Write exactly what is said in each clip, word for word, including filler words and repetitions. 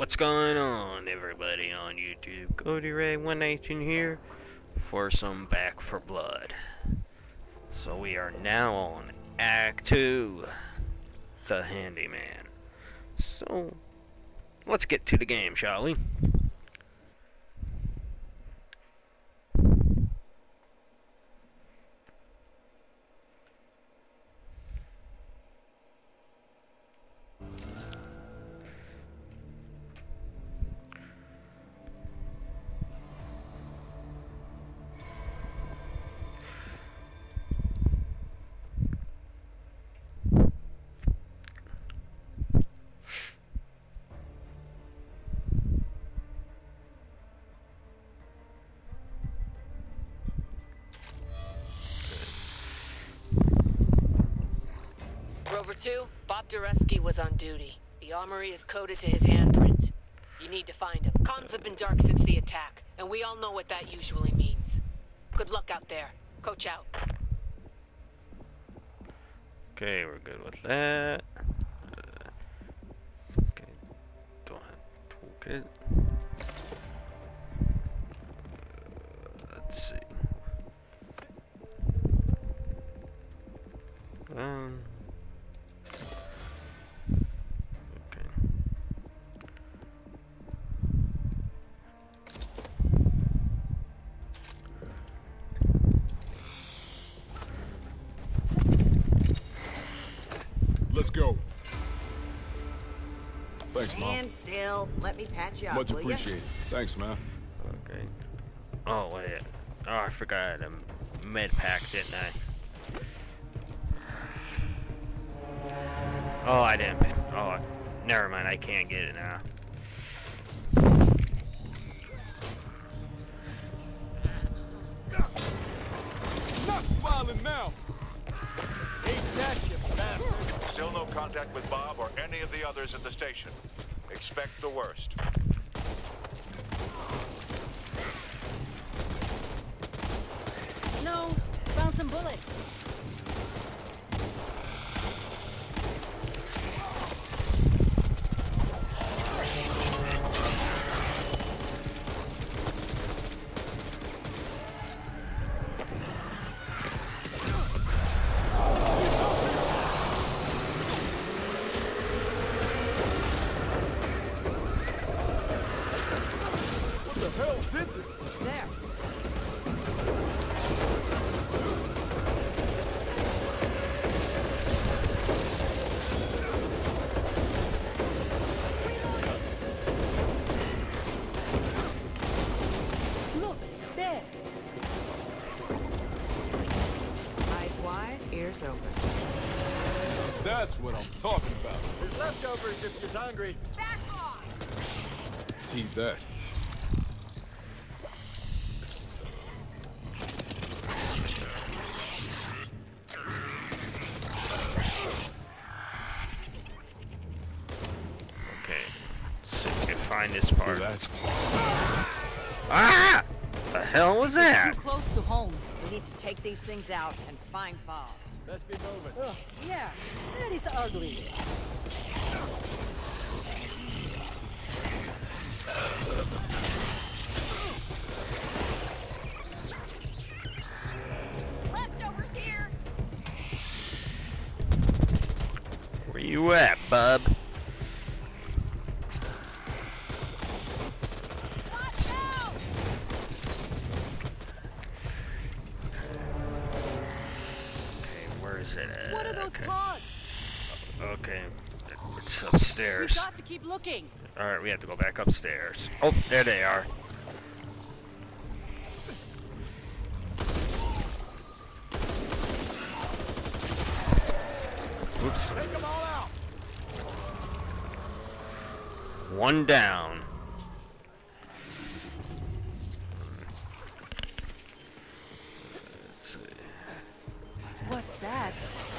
What's going on, everybody on YouTube? Cody Ray one nineteen here for some Back for Blood. So we are now on Act two, The Handyman. So let's get to the game, shall we? Rover two, Bob Dureski was on duty. The armory is coded to his handprint. You need to find him. Comms have been dark since the attack, and we all know what that usually means. Good luck out there. Coach out. Okay, we're good with that. Uh, okay, don't have toolkit. Uh, let's see. Um. Okay. Let's go. Thanks, Mom. Stand still. Let me patch you up, Much will ya? appreciated. Thanks, man. Okay. Oh wait. Oh, I forgot I had a med pack, didn't I? Oh, I didn't. Oh, never mind. I can't get it now. Not smiling now. Still no contact with Bob or any of the others at the station. Expect the worst. No, found some bullets. What the hell did this? There. Look, there. Eyes wide, ears open. That's what I'm talking about. There's leftovers if you're hungry. Back off! Eat that. Okay. Let's see if we can find this part. That's Ah! The hell was that? Too close to home. We need to take these things out and find Bob. Let's be moving. Ugh, yeah, that is ugly. Leftovers here! Where you at, bub? Watch out! Okay, where is it at? What are those okay. pods? Okay, it's We upstairs. got to keep looking. Alright, we have to go back upstairs. Oh, there they are. Oops. Take them all out. One down. Let's see. What's that?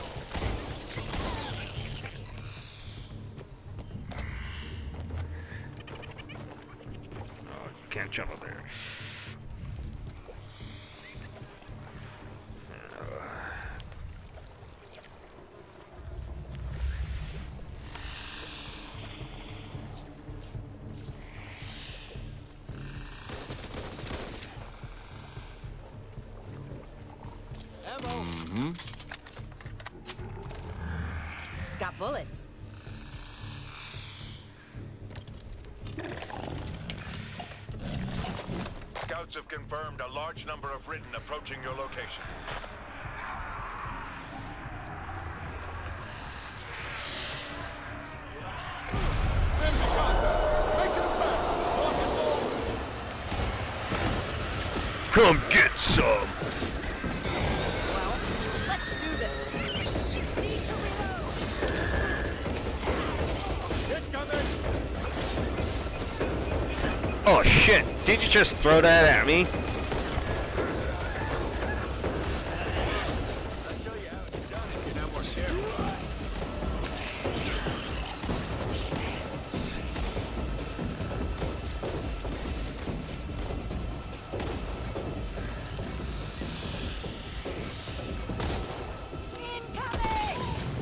Oh, can't jump up there. Mm-hmm. Got bullets. Scouts have confirmed a large number of Ridden approaching your location. Enemy contact! Make it a pack! Lock and load! Come get some. Well, let's do this. Need to reload. Incoming! Oh shit! Did you just throw that at me? I'll show you how it's done if you're not more careful. Incoming!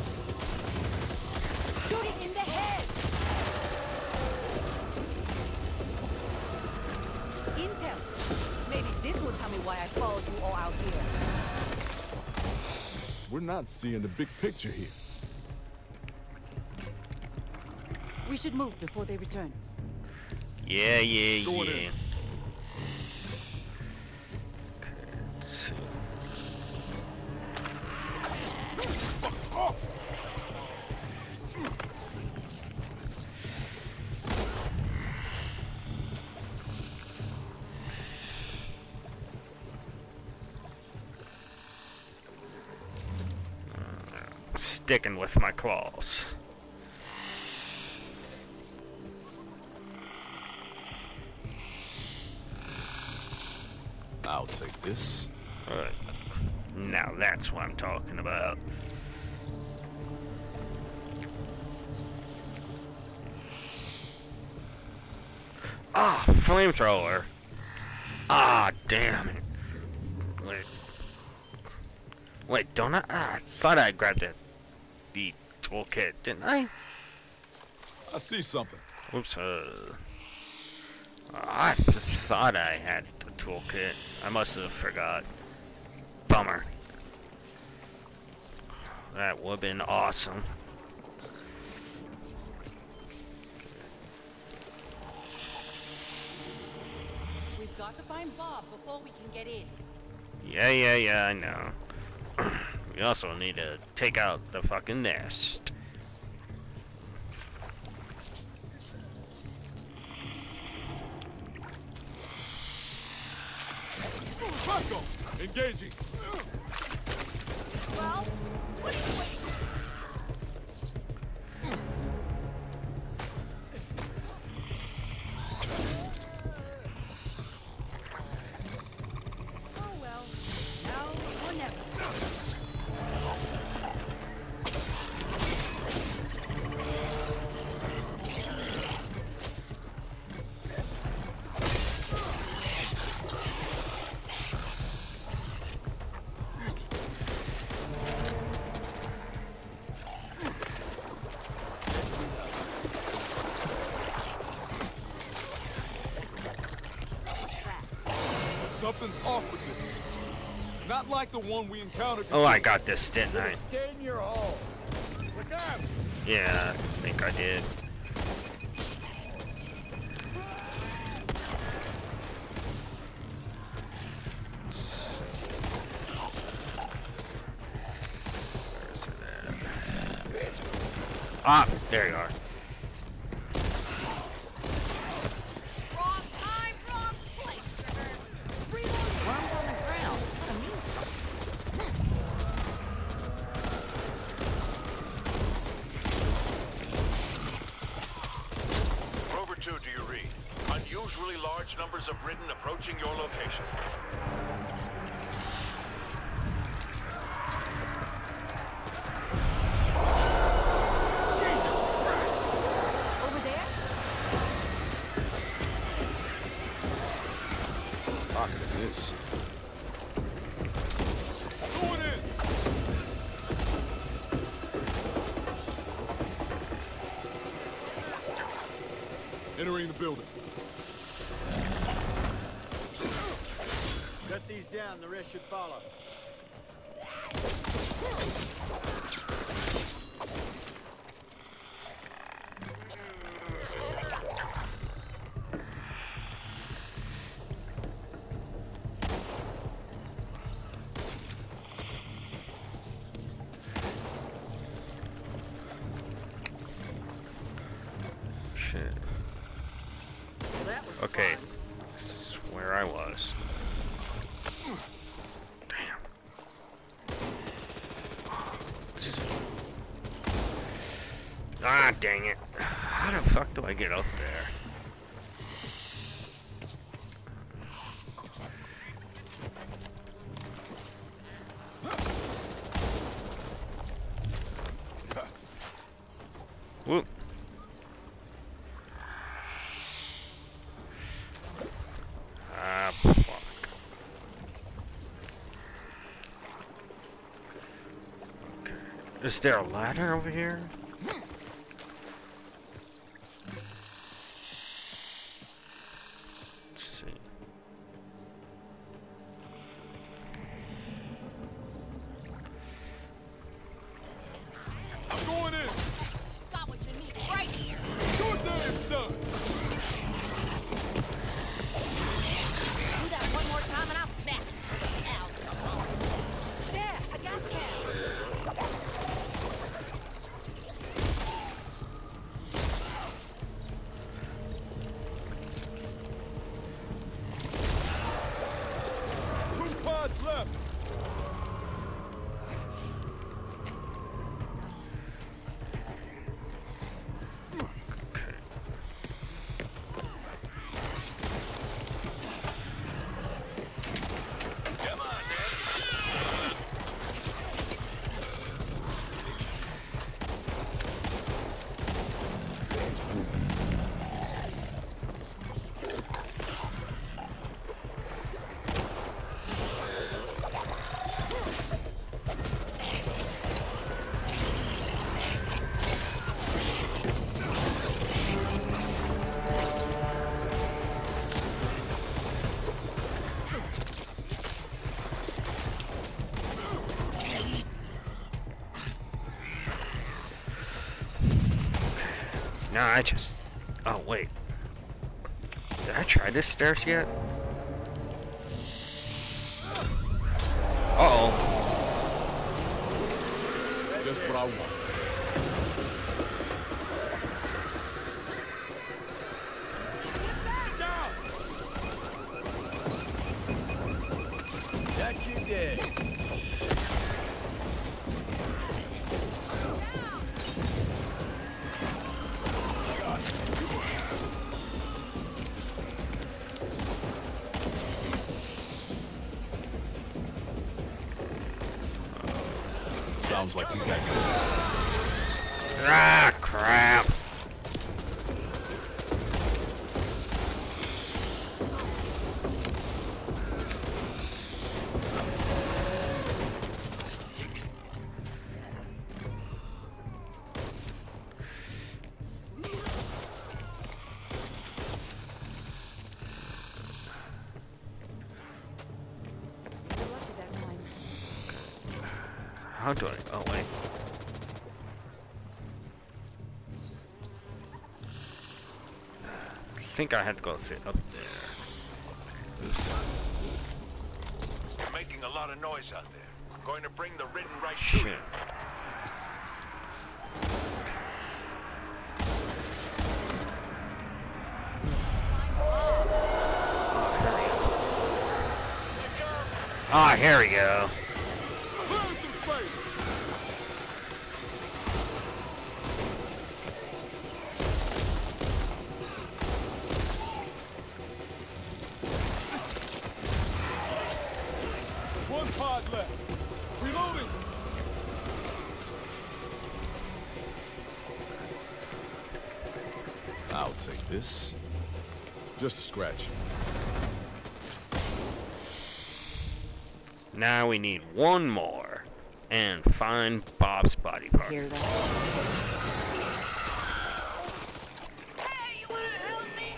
Shooting in the head! Intel. Maybe this will tell me why I followed you all out here. We're not seeing the big picture here. We should move before they return. Yeah, yeah, Going yeah. in. Let's see. Oh! Sticking with my claws. I'll take this. Alright. Now that's what I'm talking about. Ah, flamethrower. Ah, damn it. Wait. Wait, don't I? Ah, I thought I grabbed the, the toolkit, didn't I? I see something. Oops, uh... I th thought I had the toolkit. I must have forgot. Bummer. That would have been awesome. We've got to find Bob before we can get in. Yeah, yeah, yeah, I know. We also need to take out the fucking nest. Roscoe! Engaging! Well, what are you waiting for? Oh well. Now or never. Something's off with this. It's not like the one we encountered Oh, before. I got this, didn't I? Stay in your hole. Look out! Yeah, I think I did. Where's it at? Ah, there you are. Wrong time, wrong place, Trevor. Reload. Worms on the ground. That means something. Rover two, do you read? Unusually large numbers of Ridden approaching your location. Jesus Christ! Over there? Look at this. Going in! Entering the building. Cut these down, the rest should follow. Shit. Well, that was Okay. fun. This is where I was. Damn. Ah, dang it. How the fuck do I get up there? Whoop. Ah, fuck. Okay. Is there a ladder over here? Let's see. I'm going in. Got what you need right here. Your day is done. Do that one more time and I'll snap. Ow. There, a gas can. Two pods left. Okay. Come on, man. No, I just... Oh, wait. Did I try this stairs yet? Uh-oh. Just what I want. That you did. Sounds like we got Ah, crap. You're lucky that time. How do I... Oh, wait. I think I had to go sit up there. Oops. You're making a lot of noise out there. Going to bring the ridden right to you. Shit. Ah, here we go. Clear some space. One pod left. Reloading. I'll take this. Just a scratch. Now we need one more. And find Bob's body part. Hear that? Hey, you wanna help me?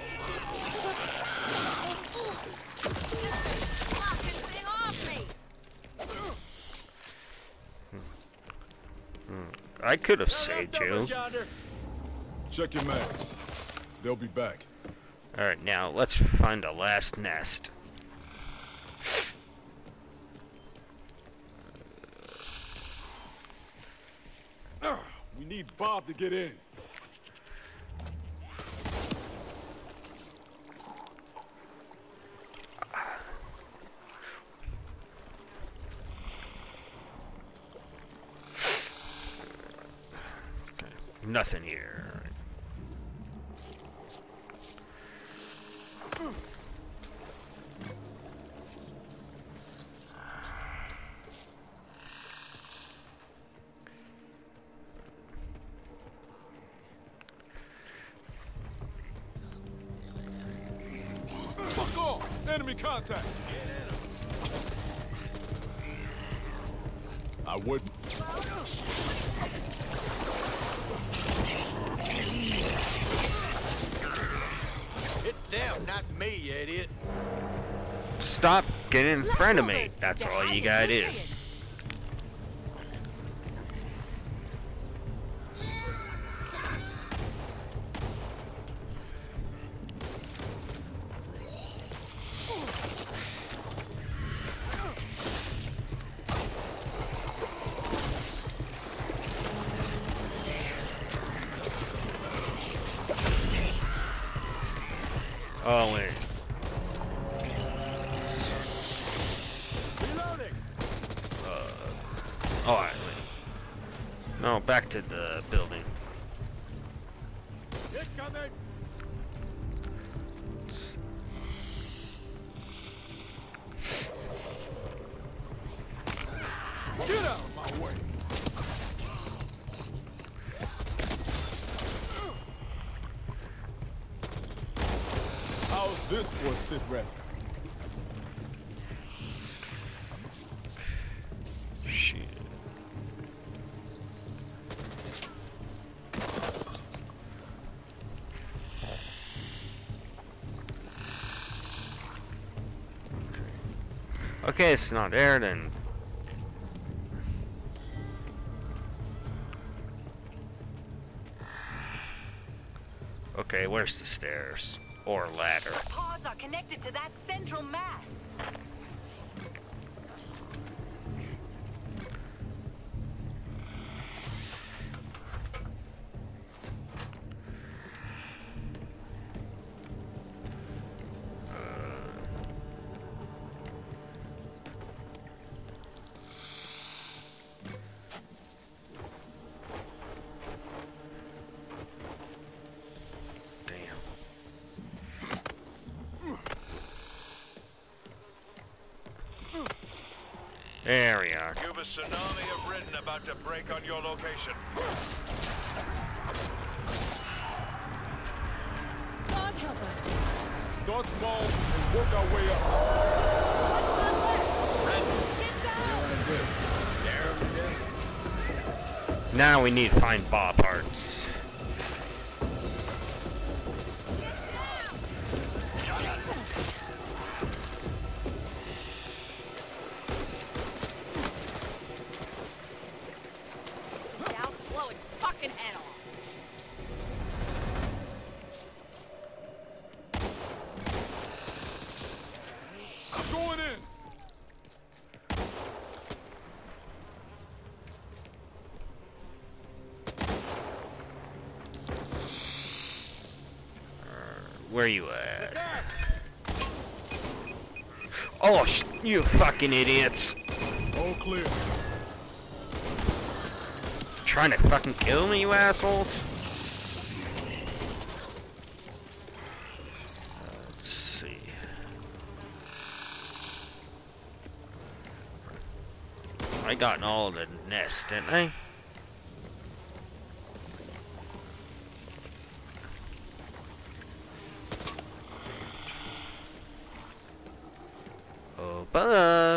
Knock this thing off me. I could have Got saved leftovers you. yonder. Check your mags. They'll be back. Alright, now let's find the last nest. Ah, we need Bob to get in. Nothing here. Fuck off! Enemy contact! I wouldn't. It's them, not me, you idiot. Stop getting in front of me. That's all you gotta do. Oh, wait. Reloading. Uh, alright, wait. No, back to the building. Incoming. Get out of my way! How's this for a sit rep? Shit. Okay, it's not there then. Okay, where's the stairs? Or ladder? Pods are connected to that central mass. There we are. You've a tsunami of Ridden about to break on your location. God help us. Start small and work our way up. Now we need to find Bob parts. Blow its fucking head off. I'm going in. Where you at? Oh, sh you fucking idiots! All clear. Trying to fucking kill me, you assholes? Let's see. I got all the nests, didn't I? Oh, Bob.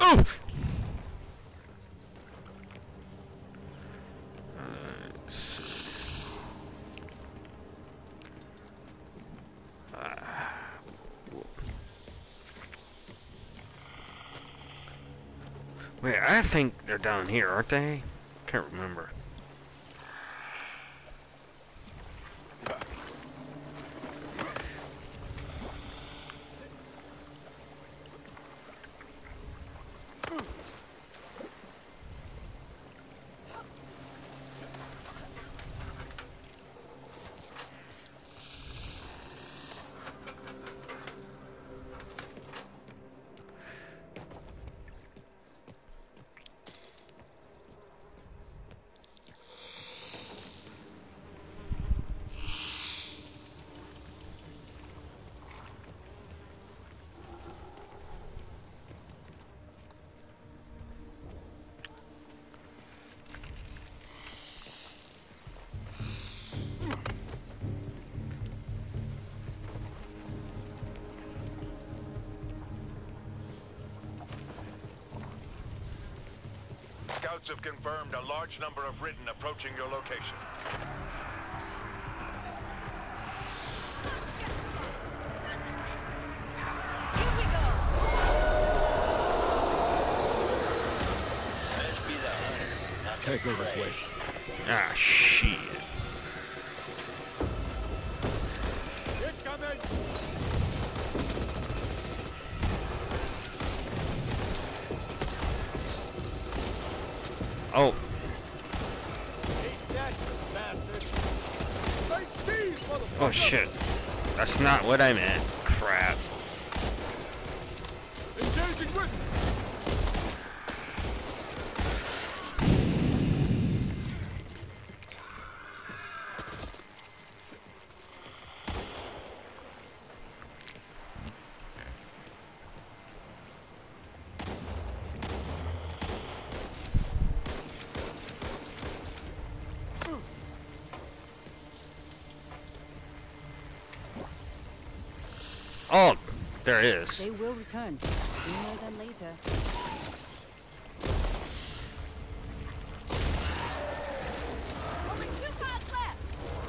Oh! Wait, I think they're down here, aren't they? Can't remember. Scouts have confirmed a large number of Ridden approaching your location. Can't go this way. Ah, shit. Incoming! Oh. Oh shit. That's not what I meant. Crap. Engaging Ridden! Oh, there it is. They will return sooner than later. Only two pods left.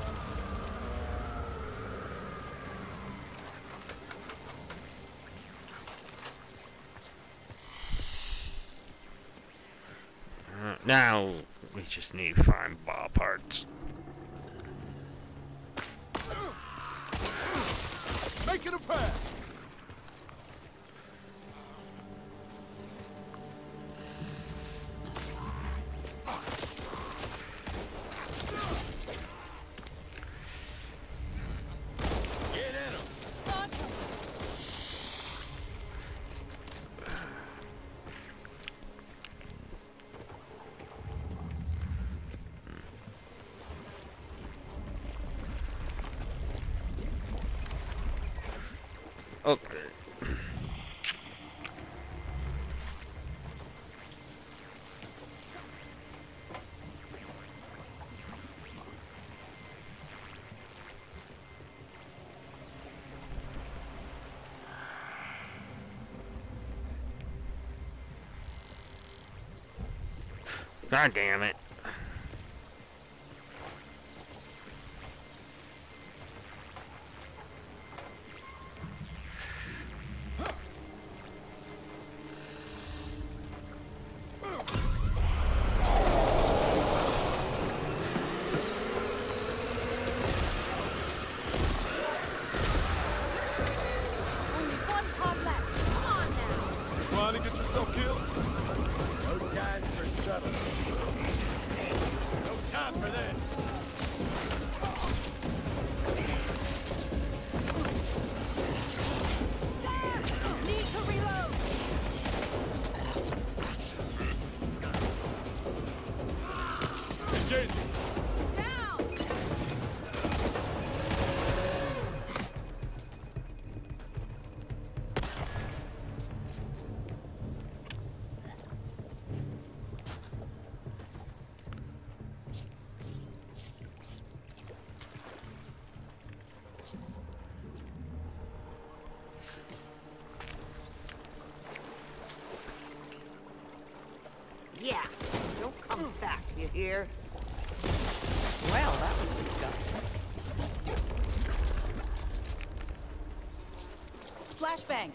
Uh, now we just need to find ball parts. Making a path! Get in him. Okay. God damn it. Only one pod left. Come on now. Trying to get yourself killed? No time for subtlety. here. Well, that was disgusting. Flashbang.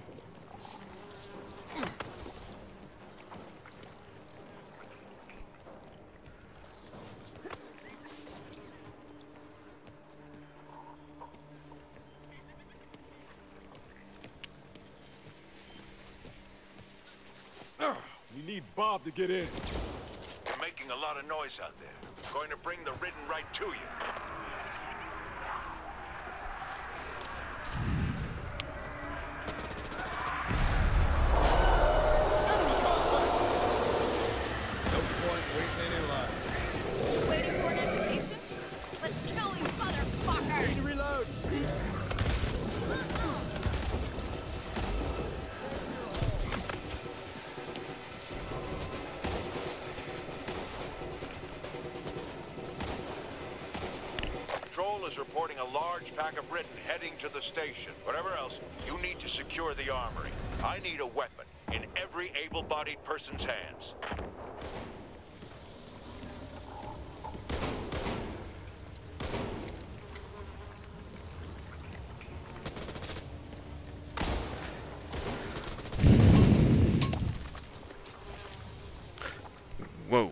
We need Bob to get in. You're making a lot of noise out there. Going to bring the ridden right to you. No point waiting any longer. Waiting for an invitation? Let's kill you, motherfucker! Need to reload. Patrol is reporting a large pack of ridden heading to the station. Whatever else, you need to secure the armory. I need a weapon in every able-bodied person's hands. Whoa.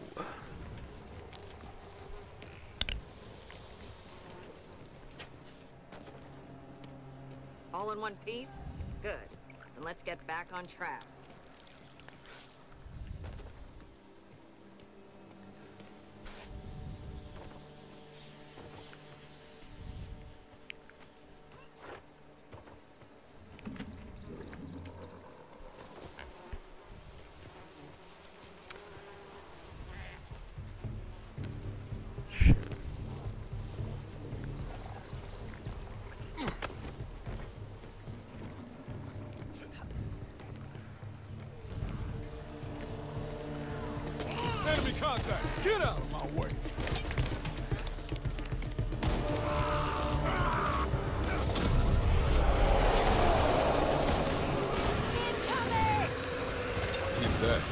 All in one piece? Good. Then let's get back on track. Enemy contact! Get out of my way! Keep that.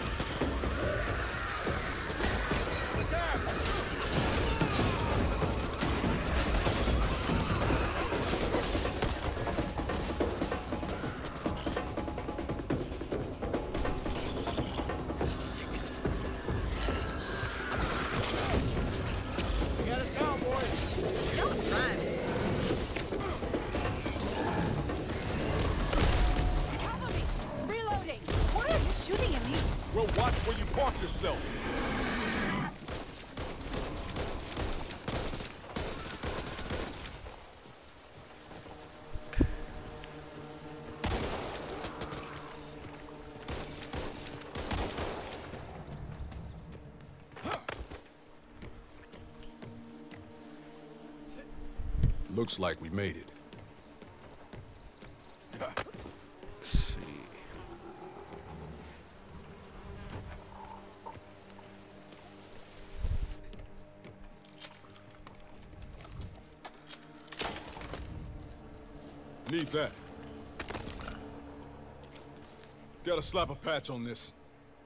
You got it down, boys. Don't run! Cover me! Reloading! Why are you shooting at me? Well, watch where you park yourself. Looks like we made it. Let's see. Need that. Gotta slap a patch on this.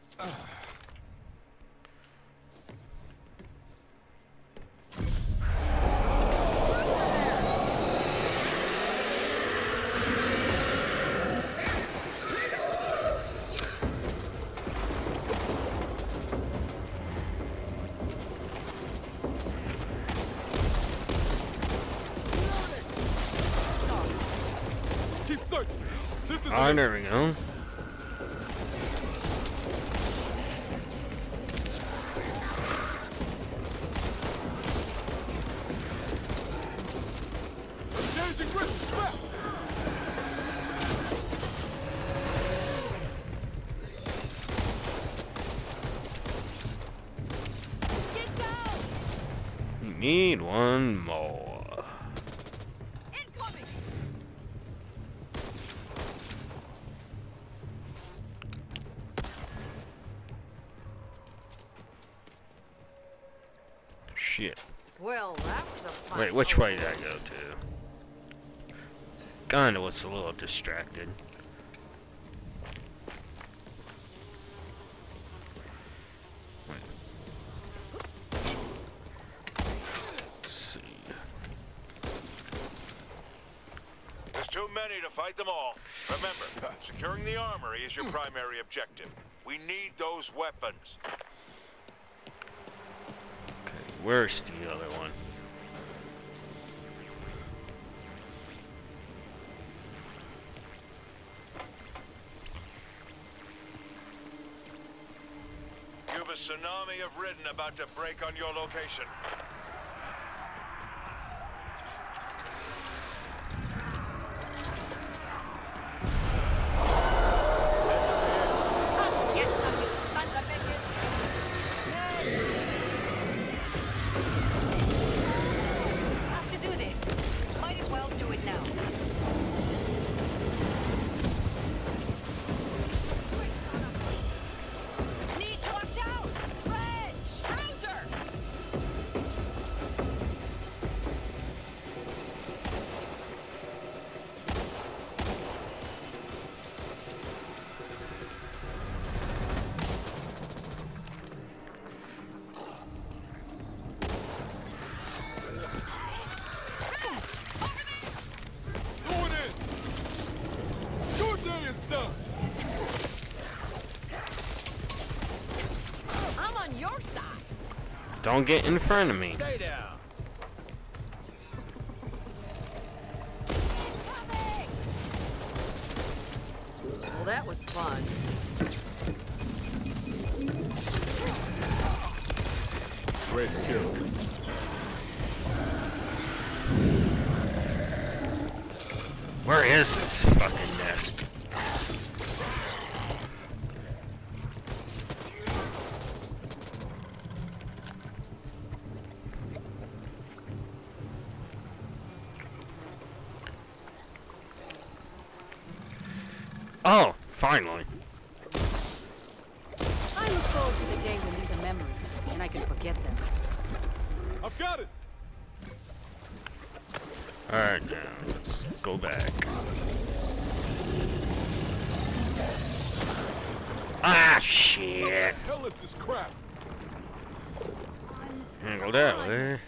Keep searching. This is Oh, there we go. Engaging grip. Back. Get down! We need one more. Incoming! Shit. Well, that was a fun Wait, which way little- did I go to? Kinda was a little distracted. Wait. Too many to fight them all. Remember, securing the armory is your primary objective. We need those weapons. Okay, where's the other one? You've a tsunami of Ridden about to break on your location. Don't get in front of me. Stay down. Well, that was fun. Great kill. Where is this fucking nest? Oh, finally. I look forward to the day when these are memories, and I can forget them. I've got it. Alright, now, let's go back. Ah, shit. What the hell is this crap? Can't go that way.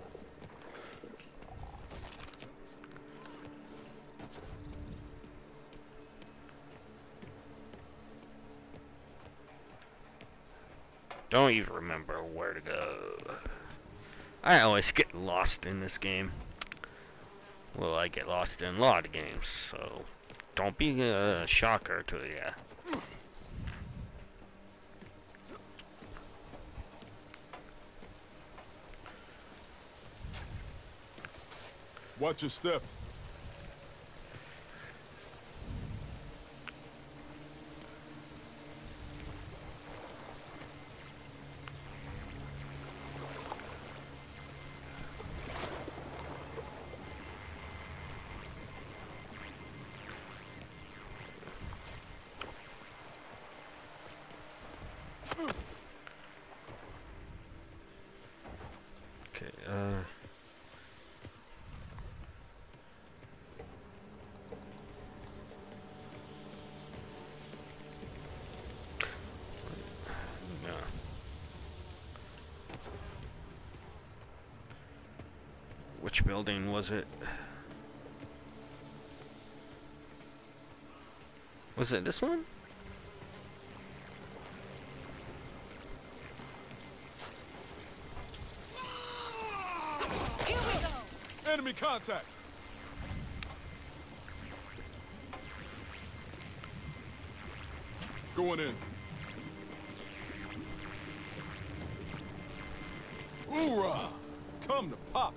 Don't even remember where to go. I always get lost in this game. Well, I get lost in a lot of games, so don't be a shocker to ya. Watch your step. Okay, uh... no. Which building was it? Was it this one? Enemy contact. Going in. Hoorah! Come to Papa.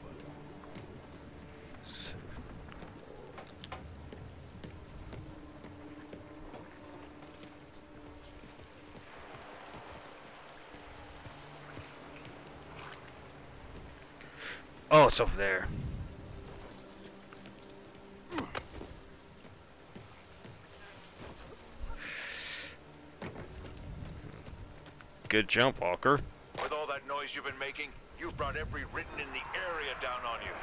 Oh, it's over there. Good jump, Walker. With all that noise you've been making, you've brought every Ridden in the area down on you.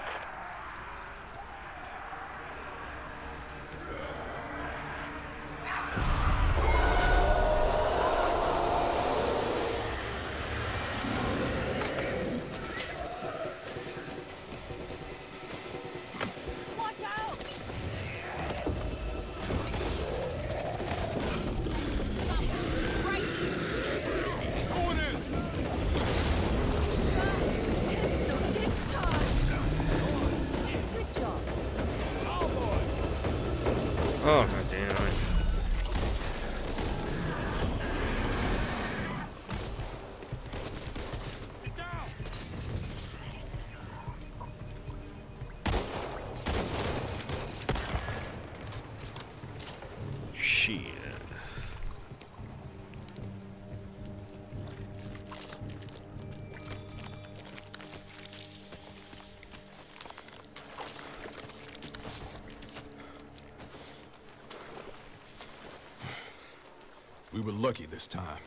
Watch out! Oh, god damn it. Shit. We were lucky this time.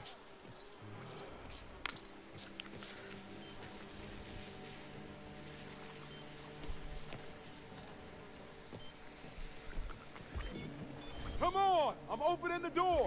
Come on! I'm opening the door!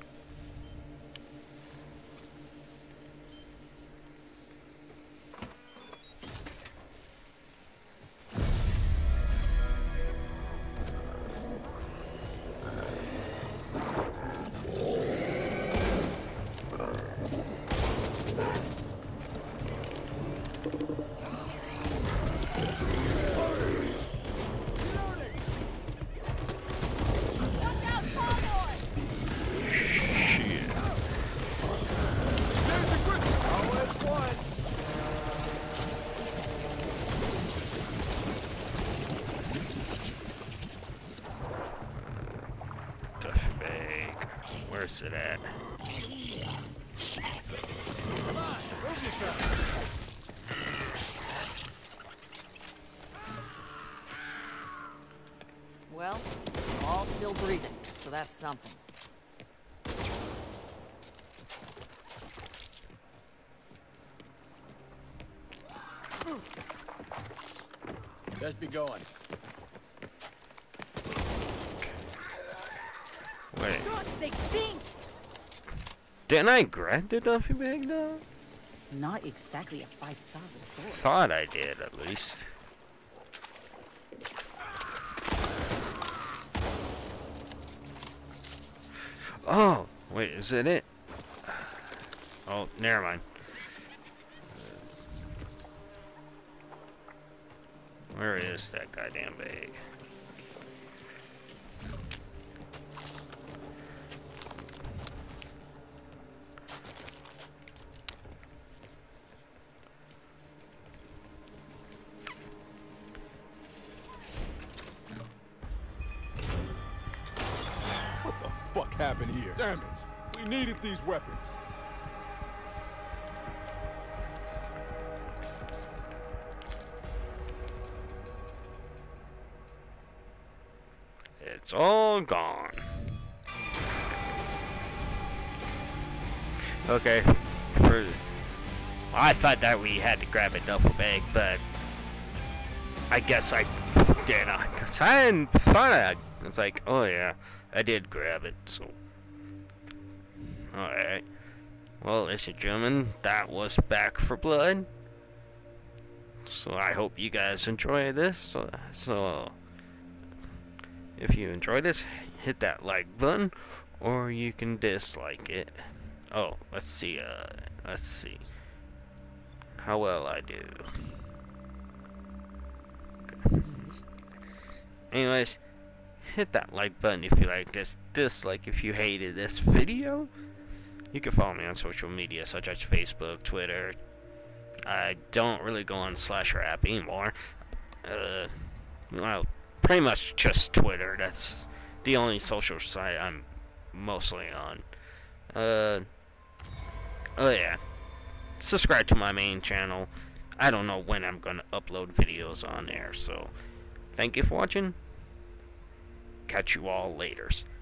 Where's it at? Come on, prove yourself. Well, we're all still breathing, so that's something. Just be going. Wait. God, they stink! Didn't I grab the duffy bag though? Not exactly a five-star resort. Thought I did at least. Oh, wait, is it it? Oh, never mind. Where is that goddamn bag? What the fuck happened here? Damn it! We needed these weapons. It's all gone. Okay, for I thought that we had to grab a duffel bag, but I guess I did not. Cause I thought I was like, oh yeah, I did grab it. So, all right. Well, ladies and gentlemen, that was Back for Blood. So I hope you guys enjoy this. So, so if you enjoyed this, hit that like button, or you can dislike it. Oh, let's see. Uh, let's see how well I do. Okay. Anyways, hit that like button if you like this. Dislike if you hated this video. You can follow me on social media such as Facebook, Twitter. I don't really go on Slasher app anymore. Uh, well, pretty much just Twitter. That's the only social site I'm mostly on. Uh, oh yeah. Subscribe to my main channel. I don't know when I'm gonna upload videos on there, so thank you for watching. Catch you all laters.